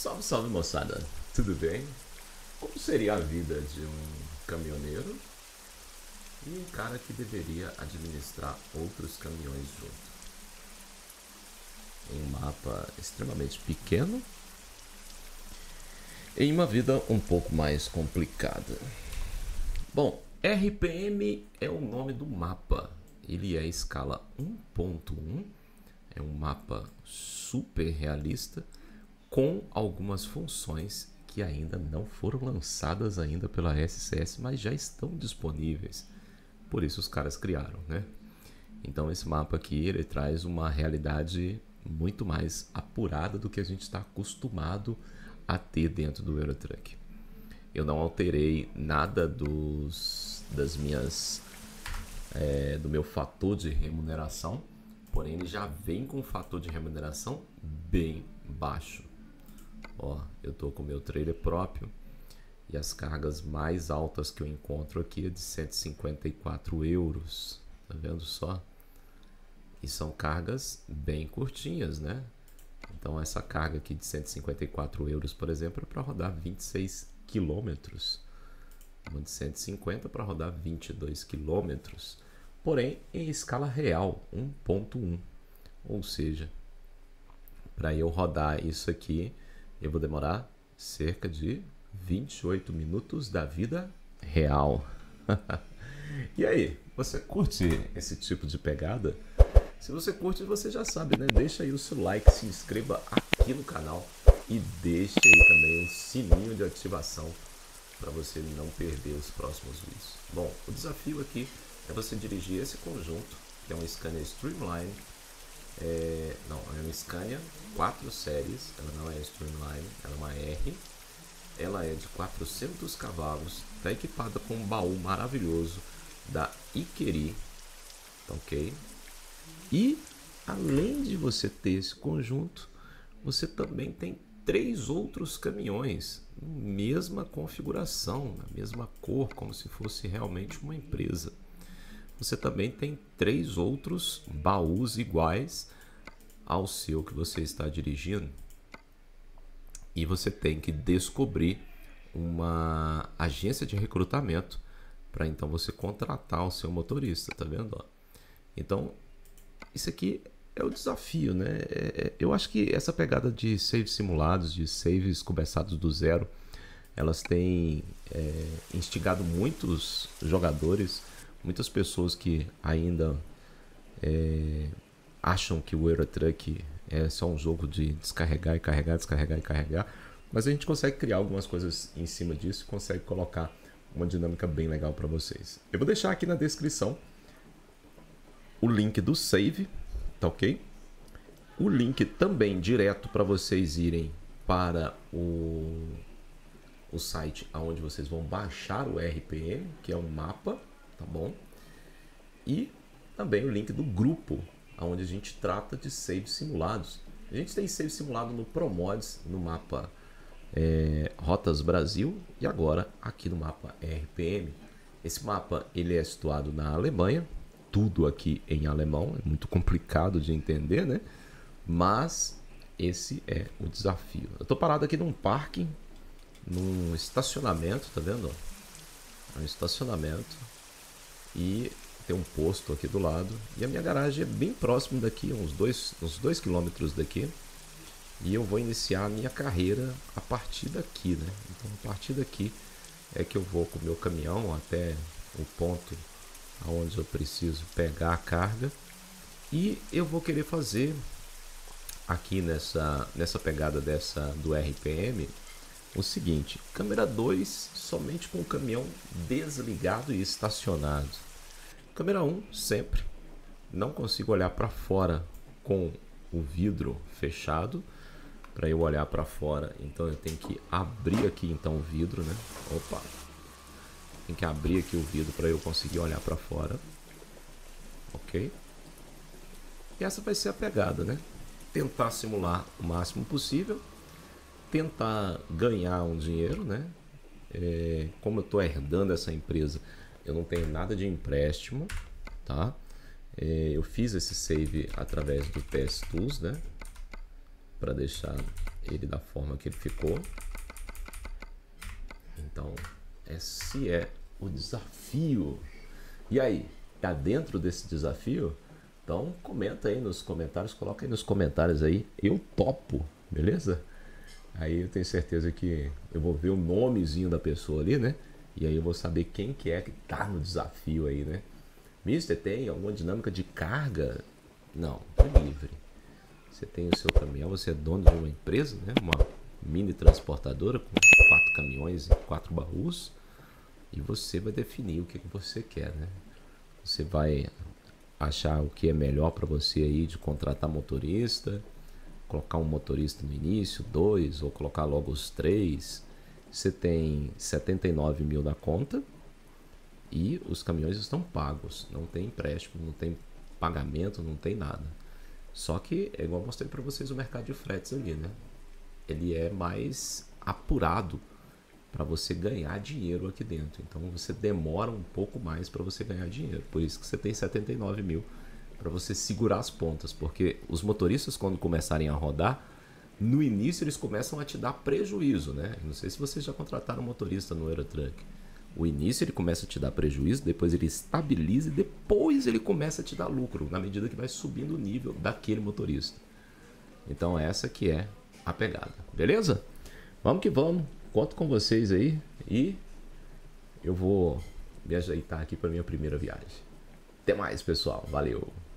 Salve, salve moçada, tudo bem? Como seria a vida de um caminhoneiro e um cara que deveria administrar outros caminhões junto? Em um mapa extremamente pequeno, em uma vida um pouco mais complicada. Bom, RPM é o nome do mapa. Ele é escala 1.1, é um mapa super realista com algumas funções que ainda não foram lançadas ainda pela SCS, mas já estão disponíveis. Por isso os caras criaram, né? Então esse mapa aqui ele traz uma realidade muito mais apurada do que a gente está acostumado a ter dentro do Euro Truck. Eu não alterei nada do meu fator de remuneração, porém ele já vem com um fator de remuneração bem baixo. Ó, eu tô com o meu trailer próprio e as cargas mais altas que eu encontro aqui é de 154 euros. Tá vendo só? E são cargas bem curtinhas, né? Então essa carga aqui de 154 euros, por exemplo, é para rodar 26 quilômetros. Uma de 150 para rodar 22 quilômetros. Porém, em escala real, 1.1. Ou seja, para eu rodar isso aqui, eu vou demorar cerca de 28 minutos da vida real. E aí, você curte esse tipo de pegada? Se você curte, você já sabe, né? Deixa aí o seu like, se inscreva aqui no canal e deixe aí também o sininho de ativação para você não perder os próximos vídeos. Bom, o desafio aqui é você dirigir esse conjunto, que é um Scania Streamline. É uma Scania 4 séries, ela não é Streamline, ela é uma R. Ela é de 400 cavalos, está equipada com um baú maravilhoso da Ikeri, ok? E além de você ter esse conjunto, você também tem 3 outros caminhões, mesma configuração, na mesma cor, como se fosse realmente uma empresa. Você também tem 3 outros baús iguais ao seu que você está dirigindo. E você tem que descobrir uma agência de recrutamento para então você contratar o seu motorista, tá vendo? Então, isso aqui é o desafio, né? Eu acho que essa pegada de saves simulados, de saves começados do zero, elas têm instigado muitos jogadores, muitas pessoas que ainda acham que o Euro Truck é só um jogo de descarregar e carregar, descarregar e carregar, mas a gente consegue criar algumas coisas em cima disso e consegue colocar uma dinâmica bem legal para vocês. Eu vou deixar aqui na descrição o link do save, tá ok? O link também direto para vocês irem para o site onde vocês vão baixar o RPM, que é um mapa, tá bom? E também o link do grupo, onde a gente trata de saves simulados. A gente tem save simulado no ProMods, no mapa Rotas Brasil e agora aqui no mapa RPM. Esse mapa ele é situado na Alemanha, tudo aqui em alemão, é muito complicado de entender, né? Mas esse é o desafio. Eu tô parado aqui num parking, num estacionamento, tá vendo? É um estacionamento e tem um posto aqui do lado. E a minha garagem é bem próximo daqui, uns 2 quilômetros daqui. E eu vou iniciar a minha carreira a partir daqui, né? Então a partir daqui é que eu vou com o meu caminhão até o ponto onde eu preciso pegar a carga. E eu vou querer fazer aqui nessa pegada do RPM o seguinte: câmera 2 somente com o caminhão desligado e estacionado. Câmera 1 sempre. Não consigo olhar para fora com o vidro fechado. Para eu olhar para fora, então eu tenho que abrir aqui então o vidro, né? Opa! Tem que abrir aqui o vidro para eu conseguir olhar para fora. Ok? E essa vai ser a pegada, né? Tentar simular o máximo possível. Tentar ganhar um dinheiro, né? Como eu estou herdando essa empresa, eu não tenho nada de empréstimo, tá? Eu fiz esse save através do PS Tools, né? Para deixar ele da forma que ele ficou. Então, esse é o desafio. E aí, tá dentro desse desafio? Então, comenta aí nos comentários, coloca aí nos comentários aí, eu topo, beleza? Aí eu tenho certeza que eu vou ver o nomezinho da pessoa ali, né? E aí eu vou saber quem que é que tá no desafio aí, né? Mister, tem alguma dinâmica de carga? Não, é livre. Você tem o seu caminhão, você é dono de uma empresa, né? Uma mini transportadora com 4 caminhões e 4 baús. E você vai definir o que você quer, né? Você vai achar o que é melhor para você aí de contratar motorista, colocar um motorista no início, 2, ou colocar logo os 3. Você tem 79 mil na conta e os caminhões estão pagos. Não tem empréstimo, não tem pagamento, não tem nada. Só que, é igual eu mostrei para vocês o mercado de fretes ali, né? Ele é mais apurado para você ganhar dinheiro aqui dentro. Então você demora um pouco mais para você ganhar dinheiro. Por isso que você tem 79 mil para você segurar as pontas. Porque os motoristas, quando começarem a rodar, no início eles começam a te dar prejuízo, né? Não sei se vocês já contrataram um motorista no Eurotruck. O início ele começa a te dar prejuízo, depois ele estabiliza e depois ele começa a te dar lucro, na medida que vai subindo o nível daquele motorista. Então essa que é a pegada, beleza? Vamos que vamos, conto com vocês aí e eu vou me ajeitar aqui para minha primeira viagem. Até mais, pessoal, valeu!